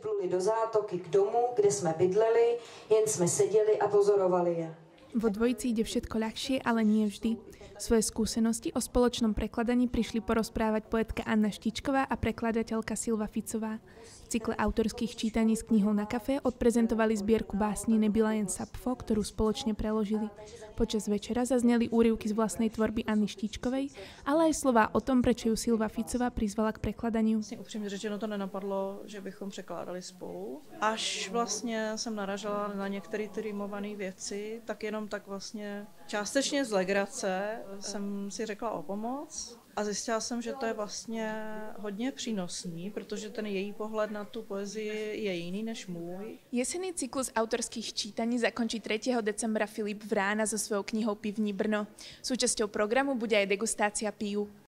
vypluli do zátoky k domu, kde jsme bydleli, jen jsme seděli a pozorovali je. Vo dvojici ide všetko ľahšie, ale nie vždy. Svoje skúsenosti o spoločnom prekladaní prišli porozprávať poetka Anna Štičková a prekladateľka Silva Ficová. V cykle autorských čítaní s knihou Na kafé odprezentovali zbierku básni Nebyla jen Sapfo, ktorú spoločne preložili. Počas večera zazneli úryvky z vlastnej tvorby Anny Štičkovej, ale aj slová o tom, prečo ju Silva Ficová prizvala k prekladaniu. Upřímně řečeno to nenapadlo, že bychom překládali spolu. Až vlastně jsem naražala na některé ty rýmované věci, tak jenom tak vlastně částečně z legrace jsem si řekla o pomoc. A zjistila jsem, že to je vlastně hodně přínosný, protože ten její pohled na tu poezii je jiný než můj. Jesenný cyklus autorských čítaní zakončí 3. decembra Filip Vrána so svojou knihou Pivní Brno. Súčasťou programu bude aj degustácia pív.